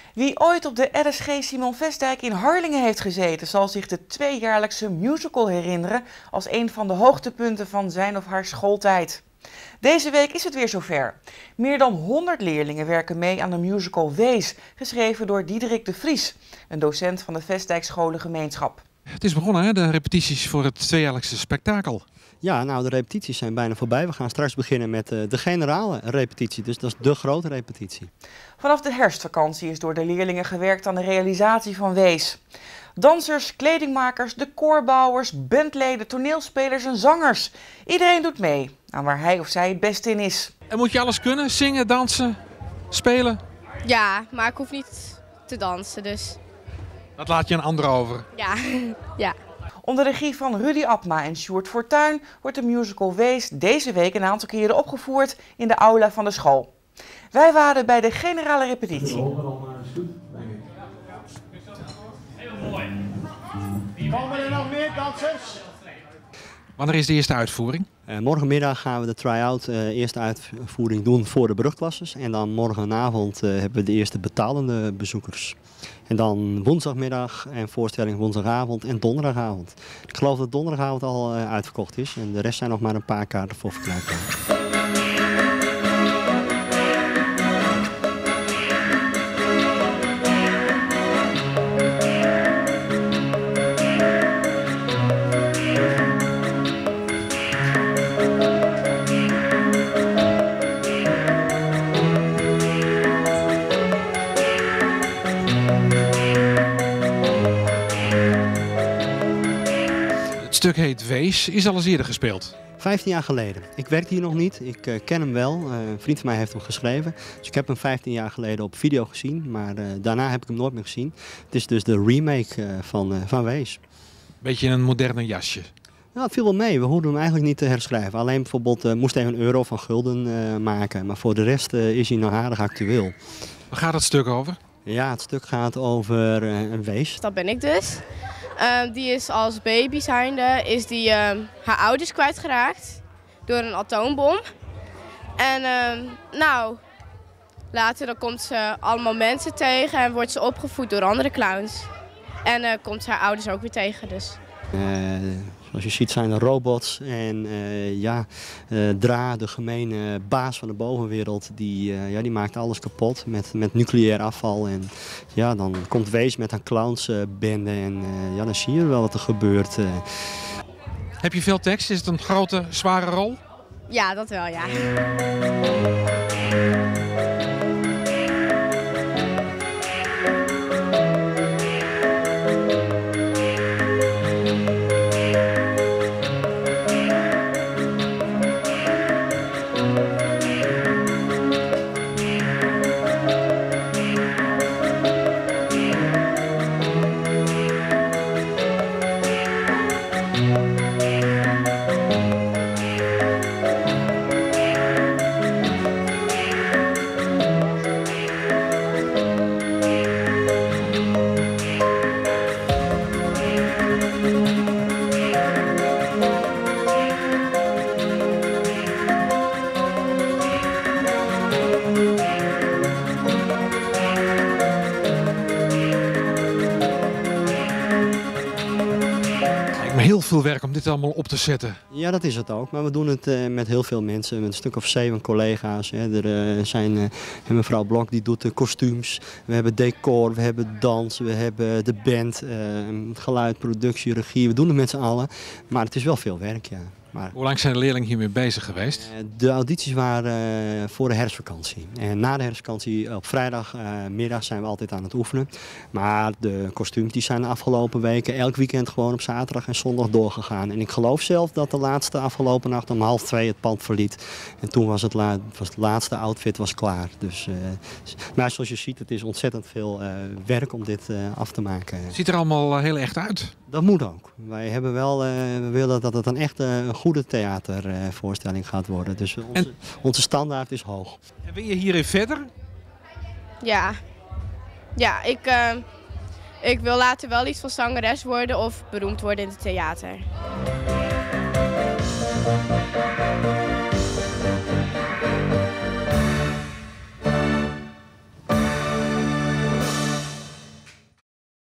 Wie ooit op de RSG Simon Vestdijk in Harlingen heeft gezeten, zal zich de tweejaarlijkse musical herinneren als een van de hoogtepunten van zijn of haar schooltijd. Deze week is het weer zover. Meer dan 100 leerlingen werken mee aan de musical Wees, geschreven door Diederik de Vries, een docent van de Vestdijk Scholengemeenschap. Het is begonnen, hè, de repetities voor het tweejaarlijkse spektakel. Ja, nou de repetities zijn bijna voorbij. We gaan straks beginnen met de generale repetitie, dus dat is de grote repetitie. Vanaf de herfstvakantie is door de leerlingen gewerkt aan de realisatie van Wees. Dansers, kledingmakers, decorbouwers, bandleden, toneelspelers en zangers. Iedereen doet mee aan waar hij of zij het beste in is. En moet je alles kunnen? Zingen, dansen, spelen? Ja, maar ik hoef niet te dansen, dus Dat laat je een ander over. ja. ja. Onder regie van Rudy Abma en Sjoerd Fortuyn wordt de musical Wees deze week een aantal keren opgevoerd in de aula van de school. Wij waren bij de generale repetitie. Komen er nog meer dansers? Wanneer is de eerste uitvoering? Morgenmiddag gaan we de try-out eerste uitvoering doen voor de brugklasses. En dan morgenavond hebben we de eerste betalende bezoekers. En dan woensdagmiddag en voorstelling woensdagavond en donderdagavond. Ik geloof dat donderdagavond al uitverkocht is en de rest zijn nog maar een paar kaarten voor verkrijgbaar. Het stuk heet Wees, is al eens eerder gespeeld. 15 jaar geleden. Ik werkte hier nog niet. Ik ken hem wel. Een vriend van mij heeft hem geschreven. Dus ik heb hem 15 jaar geleden op video gezien. Maar daarna heb ik hem nooit meer gezien. Het is dus de remake van Wees. Beetje een moderne jasje. Nou, het viel wel mee. We hoefden hem eigenlijk niet te herschrijven. Alleen bijvoorbeeld moest even een euro van gulden maken. Maar voor de rest is hij nog aardig actueel. Waar gaat het stuk over? Ja, het stuk gaat over een wees. Dat ben ik dus. Die is als baby zijnde is die haar ouders kwijtgeraakt door een atoombom. En nou, later dan komt ze allemaal mensen tegen en wordt ze opgevoed door andere clowns. En komt ze haar ouders ook weer tegen dus. Zoals je ziet zijn er robots en Dra, de gemene baas van de bovenwereld, die maakt alles kapot met nucleair afval. En ja, dan komt Wees met haar clownsbende en dan zie je wel wat er gebeurt. Heb je veel tekst? Is het een grote, zware rol? Ja, dat wel, ja. Heel veel werk om dit allemaal op te zetten. Ja, dat is het ook. Maar we doen het met heel veel mensen. Met een stuk of 7 collega's. Hè. Er zijn mevrouw Blok die doet de kostuums. We hebben decor, we hebben dans, we hebben de band, geluid, productie, regie. We doen het met z'n allen. Maar het is wel veel werk, ja. Maar hoe lang zijn de leerlingen hiermee bezig geweest? De audities waren voor de herfstvakantie. En na de herfstvakantie op vrijdagmiddag zijn we altijd aan het oefenen. Maar de kostuums die zijn de afgelopen weken elk weekend gewoon op zaterdag en zondag doorgegaan. En ik geloof zelf dat de laatste afgelopen nacht om 1:30 het pand verliet. En toen was het laatste outfit was klaar. Dus, maar zoals je ziet, het is ontzettend veel werk om dit af te maken. Ziet er allemaal heel echt uit. Dat moet ook. Wij hebben wel, we willen dat het een echt een goede theatervoorstelling gaat worden. Dus onze standaard is hoog. En wil je hierin verder? Ja, ja ik wil later wel iets van zangeres worden of beroemd worden in het theater.